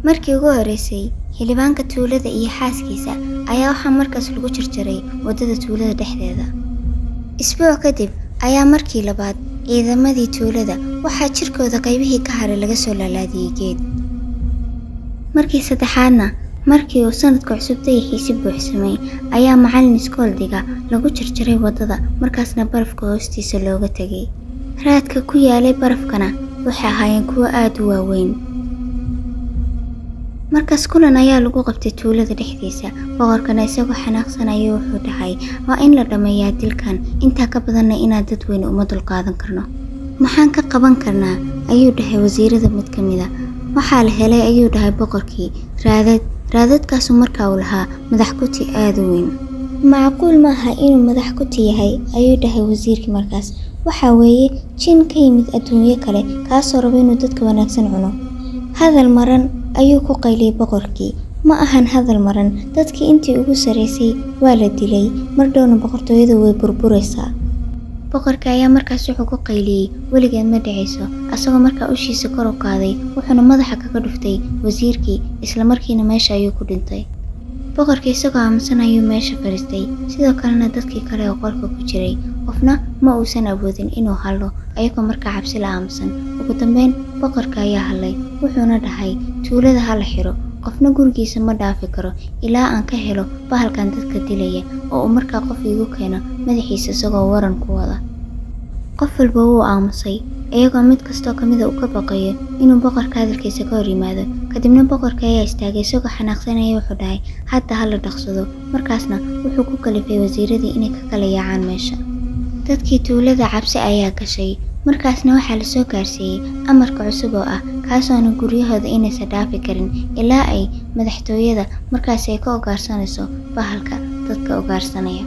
markii ugu horeysay xildhibaanka tuulada iyo xaaskiisa ayaa waxaa markaas lagu jarjaray wadada tuulada dhexdeeda. Isbuuc kadib ayaa markii labaad ciidamadii tuulada waxaa jirkooda qaybihii ka haray laga soo laalaadiyay geed. Markii saddexaadna markii uu sanadka cusub dayaxiisi buuxsamay ayaa macallin iskooldiga lagu jarjaray wadada, markaasna barafka hoostiisa looga tagay. raadka ku yaalay barafkana waxay ahaayeen kuwo aad u waaweyn. markaas kulan ayaa lagu qabtay tuulada dhexdiisa. boqorkana isagoo xanaaqsanaya wuxuu dhahay waa in la dhameeyaa dilkan, intaa ka badanna inaan dad weyn uma dulqaadan karno. maxaan ka qaban karnaa ayuu dhahay wasiirada mid ka mid ah. waxaa la helay ayuu dhahay boqorkii raadadkaasu markaa uu lahaa madax kuti aad u weyn. macquul maaha inuu madax kuti yahay ayuu dhahay wasiirkii markaas. waxaa weeye jin ka yimid adduunyo kale kaasoo raba inuu dadka wanaagsan cuno. hadal maran ayuu ku qayliyay boqorkii. ma ahan hadal maran, dadkii intii ugu sareysay waa la dilay, mar dhowna boqortooyadu way burburaysaa. boqorka ayaa markaas wuxuu ku qayliyay weligeed ma dhacayso, asagoo markaa ushiisa kor u qaaday wuxuuna madaxa kaga dhuftay wasiirkii, isla markiina meesha ayuu ku dhintay. boqorkii isagoo aaminsan ayuu meesha fadhiistay, sidoo kalena dadkii kale oo qolka ku jiray qofna ma uusan awoodin inuu hadlo, ayagoo markaa cabsi la aamusan. ugu dambeyn boqorka ayaa hadlay, wuxuuna dhahay tuulada ha la xiro, qofna gurigiisa ma dhaafi karo ilaa aan ka helo bahalkan dadka dilaya oo uu markaa qof iigu keeno madaxiisa isagoo waran ku wada. qof walba wuu aamusay, iyagoo mid kastoo kamida uu ka baqayo inuu boqorka hadalkiisa ka hor yimaado. kadibna boqorka ayaa istaagay isagoo xanaaqsanaya, wuxuu dhahay hadda ha la dhaqsado. markaasna wuxuu ku kalifay wasiiradii inay ka kala yaacaan meesha. dadkii tuulada cabsi ayaa gashay, markaasna waxaa la soo gaarsiiyey amarka cusub oo ah kaasoona guryahooda inaysan dhaafi karin ilaa ay madaxtooyada markaas ay ka ugaarsanayso bahalka dadka ugaarsanaya.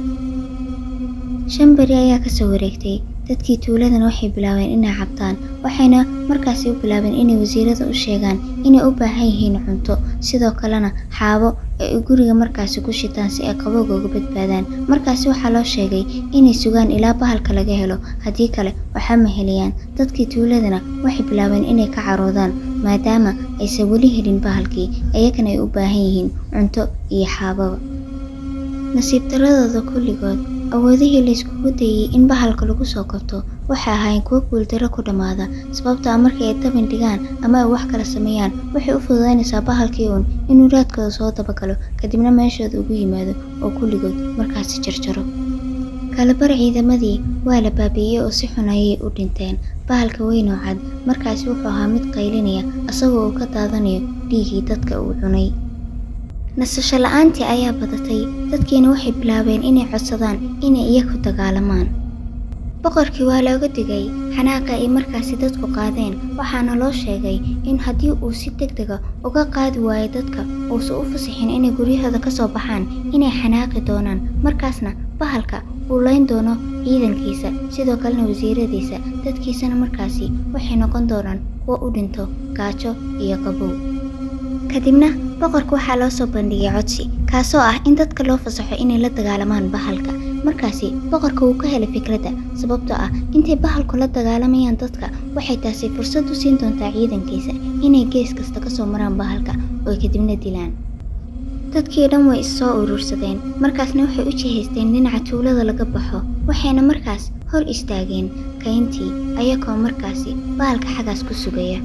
5 beri ayaa kasoo wareegtay. dadkii tuuladana waxay bilaabeen inay cabtaan, waxayna markaasi u bilaabeen inay wasiirada u sheegaan inay u baahan yihiin cunto, sidoo kalena xaabo ay guriga markaasi ku shitaan si ay qabowga uga badbaadaan. markaasi waxaa loo sheegay inay sugaan ilaa bahalka laga helo, haddii kale waxaa ma helayaan. dadkii tuuladana waxay bilaabeen inay ka caroodaan maadaama aysan weli helin bahalkii, iyagana ay u baahan yihiin cunto iyo xaababa. nasiib daradooda kulligood awoodihii la iskugu dayay in bahalka lagu soo kabto waxay ahaayeen kuwo guuldaro ku dhammaada, sababtoo ah markii ay tabin dhigaan ama ay wax kala sameeyaan waxay u fududaynaysaa bahalkii uun inuu raadkooda soo dabagalo, kadibna meeshooda ugu yimaado oo kulligood markaasi jarjaro. kalabar ciidamadii waa la baabi'iyey oo si xun ayay u dhinteen. bahalka weyn oo cad markaasi wuxuu ahaa mid qaylinaya asagoo uu ka daadanayo dhiigii dadka uu cunay. nasasho la'aantii ayaa badatay, dadkiina waxay bilaabeen inay codsadaan inay iyagu dagaalamaan. boqorkii waa looga digay xanaaqa ay markaasi dadku qaadeen, waxaana loo sheegay in haddii uu si degdega uga qaadi waayo dadka uusan u fasixin inay guryahooda ka soo baxaan inay xanaaqi doonaan, markaasna bahalka uu layn doono ciidankiisa, sidoo kalena wasiiradiisa. dadkiisana markaasi waxay noqon doonaan kuwo u dhinto gaajo iyo qabow. kadibna boqorka waxaa loo soo bandhigay codsi kaasoo ah in dadka loo fasaxo inay la dagaalamaan bahalka. markaasi boqorka wuu ka helay fikradda, sababtoo ah intay bahalku la dagaalamayaan dadka waxay taasi fursad u siin doontaa ciidankiisa inay gees kasta ka soo maraan bahalka oo kadibna dilaan. dadkii dhan way is soo urursadeen, markaasna waxay u jihaysteen dhinaca tuulada laga baxo, waxayna markaas hor istaageen kayntii ayagoo markaasi bahalka xagaas ku sugaya.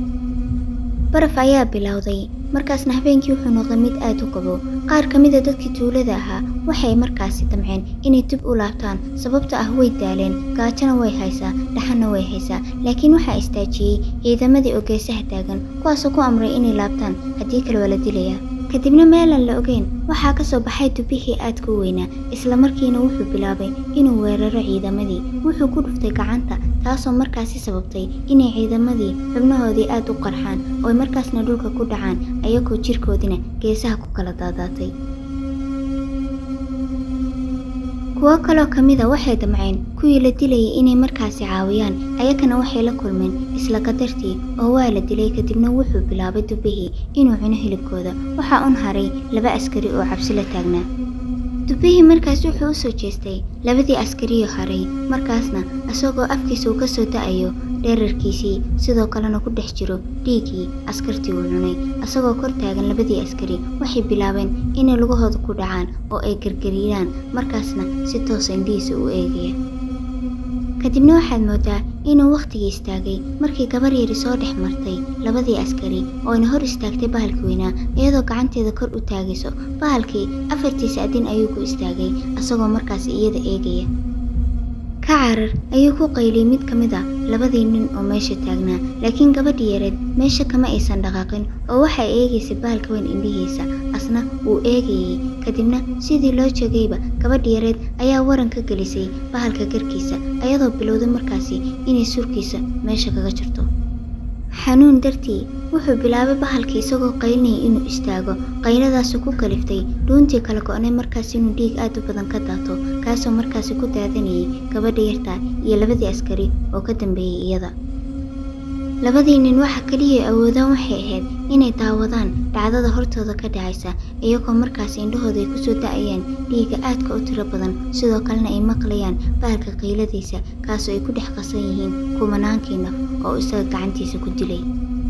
baraf ayaa bilowday, markaasna habeenkii wuxuu noqday mid aad u qabow. qaar ka mid a dadkii tuulada ahaa waxay markaasi damceen inay dib u laabtaan, sababtoo ah way daaleen, gaajona way haysaa, dhaxanna way haysaa. laakiin waxaa istaajiyey ciidamadii oo geesaha taagan, kuwaasoo ku amray inay laabtaan, haddii kale waa la dilayaa. kadibna meelaan la ogeyn waxaa ka soo baxay dubbihii aadka u weynaa, isla markiina wuxuu bilaabay inuu weeraro ciidamadii. wuxuu ku dhuftay gacanta, taasoo markaasi sababtay inay ciidamadii xubnahoodii aad u qarxaan oo markaasna dhulka ku dhacaan, ayagoo jirkoodina geesaha ku kala daadaatay. kuwo kaloo ka mid a waxay damceen kuwii la dilayay inay markaasi caawiyaan, ayagana waxay la kulmeen isla qadartii oo waa la dilay. kadibna wuxuu bilaabay dubbihii inuu cuno hilibkooda. waxaa un haray 2 askari oo cabsi la taagnaa. dubbihii markaas wuxuu u soo jeestay 2dii askariyo haray, markaasna isagoo afkiisa uu ka soo da'ayo dhererkiisii sidoo kalena ku dhex jiro dhiigii askartii uu cunay. Asagoo kor taagan labadii askari waxay bilaabeen inay lugahooda ku dhacaan oo ay gargariiraan, markaasna si toos ah indhihiisa u eegaya. kadibna waxaad moodaa inuu waqtigii istaagay markii gabar yari soo dhex martay labadii askari oo ayna hor istaagtay bahalkii weynaa iyadoo gacanteeda kor u taagayso. bahalkii afartiisa adin ayuu ku istaagay asagoo markaas iyada eegaya. ka carar ayuu ku qayliyay mid ka mid ah labadii nin oo meesha taagnaa, laakiin gabadhii yareed meesha kama aysan dhaqaaqin oo waxay eegaysay bahalka weyn indhihiisa, asna wuu eegayay. kadibna sidii loo joogayba gabadhii yareed ayaa waran ka gelisay bahalka garkiisa ayadoo bilowday markaasi inay surkiisa meesha kaga jirto. xanuun dartii wuxuu bilaabay bahalkii isagoo qaylinaya inuu istaago. qayladaasu ku kaliftay dhuuntii kala go'nay markaas inuu dhiig aad u badan ka daato, kaasoo markaasi ku daadanayay gabadha yarta iyo labadii askari oo ka dambeeyay iyada. labadii nin waxa kaliya awoodaan waxay ahayd inay daawadaan dhacdada hortooda ka dhacaysa, iyagoo markaas indhahooda ay kusoo da'ayaan dhiigga aadka u tiro badan, sidoo kalena ay maqlayaan bahalka qiiladiisa kaasoo ay ku dhex qasan yihiin kumanaankii naf oo isaga gacantiisa ku dilay.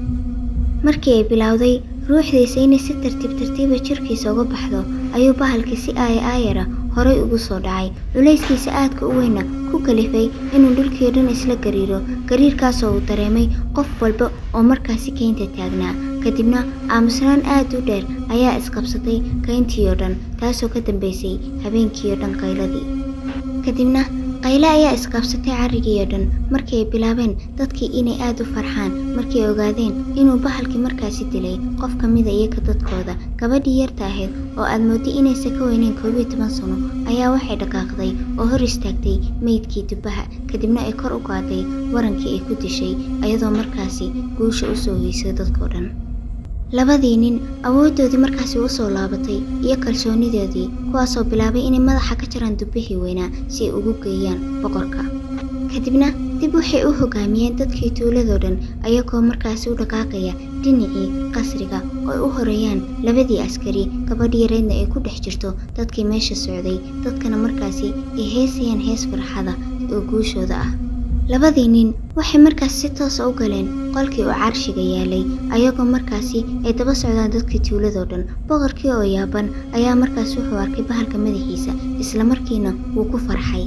markii ay bilowday ruuxdiisa inay si tartiiba jirkiisa uga baxdo ayuu bahalkii si aayara horay ugu soo dhacay. culayskiisa aadka u weyna ku kalifay inuu dhulkii oo dhan isla gariiro, gariirkaasoo uu dareemay qof walba oo markaasi keynta taagnaa. kadibna aamusnaan aad u dheer ayaa isqabsatay keyntii oo dhan, taasoo ka dambeysay habeenkii oo dhan qayladii. kadibna qayle ayaa isqabsatay carrigii oo dhan markii ay bilaabeen dadkii inay aad u farxaan markii ay ogaadeen inuu bahalkii markaasi dilay qof ka mida iyaga dadkooda. gabadhii yarta ahayd oo aad mooday inaysan ka weyneyn 11 sano ayaa waxay dhaqaaqday oo hor istaagtay meydkii dubbaha, kadibna ay kor u qaaday warankii ay ku dishay ayadoo markaasi guusha u soo heysay dadkoo dhan. labadii nin awooddoodii markaasi u soo laabatay iyo kalsoonidoodii, kuwaasoo bilaabay inay madaxa ka jaraan dubbihii weynaa si ay ugu geeyaan boqorka. kadibna dib waxay u hogaamiyeen dadkii tuuladoo dhan ayagoo markaasi u dhaqaaqaya dhinacii qasriga oo ay u horeeyaan labadii askari, gabadhii yareedna ay ku dhex jirto dadkii meesha socday, dadkana markaasi ay heesayaan hees farxada oo guushooda ah. labadii nin waxay markaas si toos ah u galeen qolkii oo carshiga yaalay ayagoo markaasi ay daba socdaan dadkii tuuladoo dhan. boqorkii oo yaaban ayaa markaas wuxuu arkay bahalka madaxiisa, isla markiina wuu ku farxay.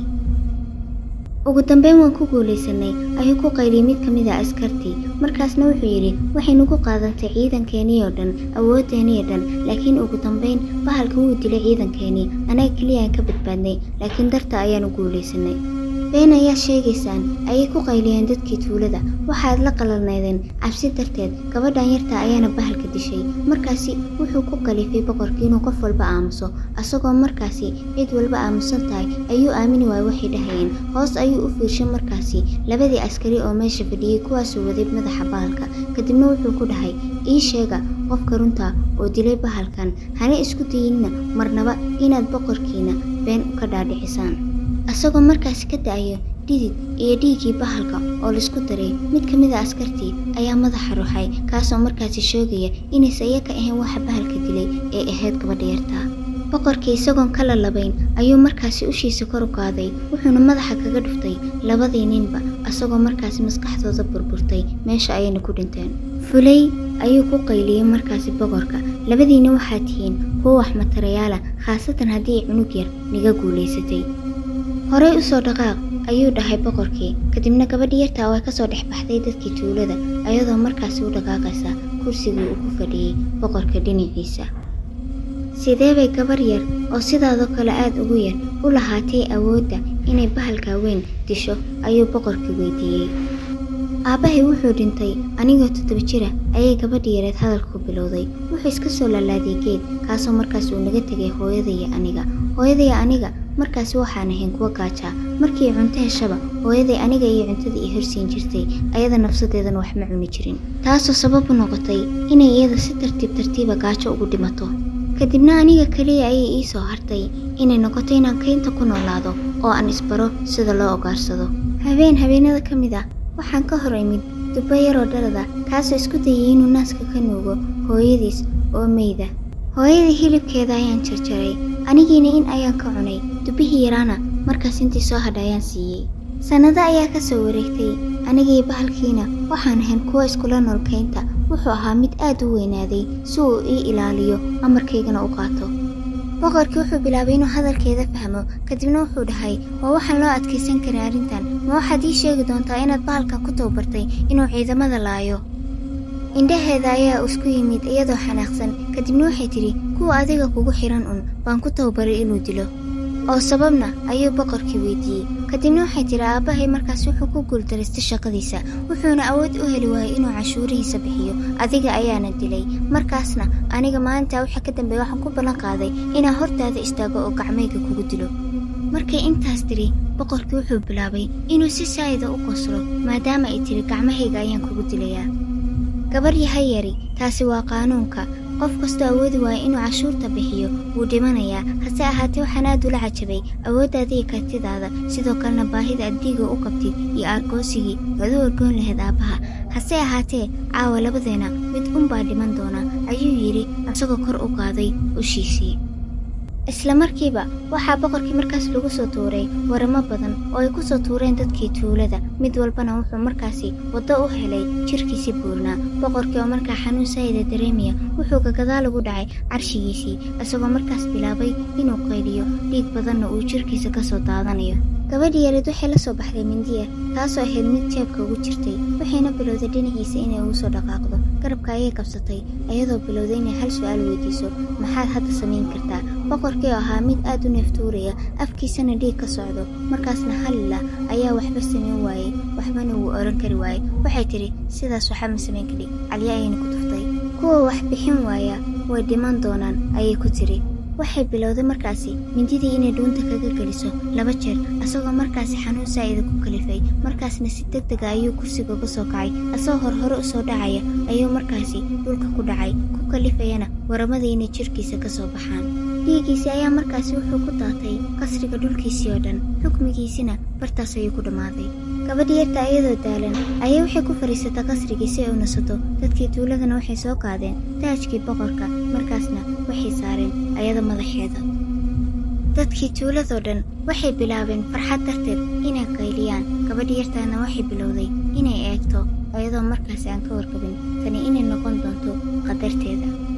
ugu dambeyn waan ku guulaysanay ayuu ku qayliyay mid ka mid ah askartii. markaasna wuxuu yidhi waxay nagu qaadantay ciidankeenii oo dhan, awooddeenii oo dhan, laakiin ugu dambeyn bahalka wuu dilay ciidankeenii, anaga keliya aan ka badbaadnay, laakiin darta ayaan u guulaysanay. been ayaa sheegaysaan ayay ku qayliyeen dadkii tuulada. waxaad la qalalnaydeen cabsi darteed, gabadhan yarta ayaana bahalka dishay. markaasi wuxuu ku kalifay boqorkii inuu qof walba aamuso, asagoo markaasi cid walba aamusan tahay ayuu aamini waayay waxay dhahayeen. hoos ayuu u fiirshay markaasi labadii askari oo meesha fadhiyey kuwaasoo waday madaxa bahalka. kadibna wuxuu ku dhahay ii sheega qofka runta oo dilay bahalkan, hana isku dayinna marnaba inaad boqorkiina been ka dhaadhicisaan. asagoo markaasi ka da'ayo dhidid iyo dhiiggii bahalka oo laisku daray, mid ka mid a askartii ayaa madaxa ruxay, kaasoo markaasi sheegaya inaysan iyaga ahayn waxa bahalka dilay ee ahayd gabadha yarta. boqorkii isagoon ka lalabayn ayuu markaasi ushiisa kor u qaaday, wuxuuna madaxa kaga dhuftay labadii ninba, asagoo markaasi maskaxdooda burburtay, meesha ayayna ku dhinteen. fulay ayuu ku qayliyey markaasi boqorka, labadiina waxaa tihiin kuwa wax matarayaala, khaasatan haddii cunug yar niga guulaysatay. horey u soo dhaqaaq ayuu dhahay boqorkii. kadibna gabadhii yarta oo ay kasoo dhex baxday dadkii tuulada ayadoo markaasi u dhaqaaqaysa kursigii uu ku fadhiyey boqorka dhinaciisa. sidee bay gabar yar oo sidaadoo kale aad ugu yar u lahaatay awoodda inay bahalka weyn disho ayuu boqorkii weydiiyey. aabbahay wuxuu dhintay anigoo 7 jira ayay gabadhii yareed hadalku bilowday. wuxuu iska soo laalaadiyey geed, kaasoo markaas uu naga tegay hooyadaya aniga markaasi waxaan ahayn kuwa gaaja. markii cunto heshaba hooyaday aniga iyo cuntada ii horsiin jirtay, ayada nafsadeedana wax ma cuni jirin, taasoo sabab u noqotay inay iyada si tartiiba gaajo ugu dhimato. kadibna aniga kaliya ayay ii soo hartay inay noqoto inaan keynta ku noolaado oo aan isbaro sida loo ogaarsado. habeenada ka mid ah waxaan ka hor imid dubbo yaroo dhalada, kaasoo isku dayay inuu naaska ka nuugo hooyadiis oo meyda. hooyadii hilibkeeda ayaan jarjaray, anigiina in ayaan ka cunay, dubbihii yaraana markaas intii soo hadha ayaan siiyey. Sanado ayaa ka soo wareegtay, anigii bahalkiina waxaan ahayn kuwa iskula nool kaynta. Wuxuu ahaa mid aad u weynaaday si uu ii ilaaliyo amarkaygana u qaato. Boqorkii wuxuu bilaabay inuu hadalkeeda fahmo, kadibna wuxuu dhahay, waa waxaan loo adkaysan karin arrintan. Ma waxaad ii sheegi doontaa inaad bahalkan ku tababartay inuu ciidamada laayo? Indhaheeda ayaa isku yimid iyadoo xanaaqsan, kadibna waxay tidhi, kuwa adiga kugu xiran baan ku tababaray inuu dilo. oo sababna ayuu boqorkii weydiiyey. Kadibna waxay tiri aabahay markaas wuxuu ku guuldareystay shaqadiisa, wuxuuna awood u heli waayay inuu cashuurihiisa bixiyo. Adiga ayaana dilay. Markaasna aniga maanta waxa ka dambeeyay waxaan ku ballan qaaday inaan hortaada istaago oo gacmayga kugu dilo. Markay intaas tiri, boqorkii wuxuu bilaabay inuu si saayida u qoslo maadaama ay tiri gacmahayga ayaan kugu dilayaa. Gabar yahay yari, taasi waa qaanuunka. qof kasta awoodi waaya inuu cashuurta bixiyo wuu dhimanayaa. hase ahaatee waxaan aad ula cajabay awooddaada iyo kartidaada, sidoo kalena baahida addiiga u qabtid iyo aargoosigii aad u orgoon lahayd aabbaha. hase ahaatee caawa labadeena mid unbaa dhiman doona, ayuu yidhi asagoo kor u qaaday ushiisii. isla markiiba waxaa boqorkii markaas lagu soo tuuray waramo badan oo ay ku soo tuureen dadkii tuulada. mid walbana wuxuu markaasi waddo u helay jirkiisii buurnaa. boqorkii oo markaa xanuun saayida dareemaya wuxuu gagadaal ugu dhacay carshigiisii, isagoo markaas bilaabay inuu qayliyo, dhiig badanna uu jirkiisa ka soo daadanayo. gabadhii yarid waxay la soo baxday mindiya, taasoo ahayd mid jeebka ugu jirtay. waxayna bilowday dhinaciisa inay ugu soo dhaqaaqdo. garabka ayay qabsatay iyadoo bilowday inay hal su'aal weydiiso, maxaad hadda samayn kartaa? boqorkii oo ahaa mid aad u neeftuuraya, afkiisana dhiig ka socdo, markaasna halila ayaa waxba samayn waayey, waxbana wuu oran kari waayey. waxay tidhi sidaas waxa ma samayn kari, calya ayayna ku tuftay. kuwa wax bixin waaya way dhiman doonaan ayay ku tiri. waxay bilowday markaasi mindidii inay dhuunta kaga geliso 2 jeer, asagoo markaasi xanuun saa'ida ku kalifay. markaasna si degdega ayuu kursiga uga soo kacay, asagoo hore u soo dhacaya ayuu markaasi dhulka ku dhacay, ku kalifayana waramadii inay jirkiisa ka soo baxaan. dhiiggiisii ayaa markaasi wuxuu ku daatay qasriga dhulkiisii oo dhan, xukmigiisina bartaas ayuu ku dhammaaday. gabadhii yarta iyadoo daalan ayay waxay ku fadhiisatay qasrigii si ay u nasato. dadkii tuuladana waxay soo qaadeen taajkii boqorka, markaasna waxay saareen ayada madaxeeda. dadkii tuuladoo dhan waxay bilaabeen farxad darteed inay qayliyaan. gabadhii yartaana waxay bilowday inay eegto iyadoo markaasi aan ka warqabin tani inay noqon doonto qadarteeda.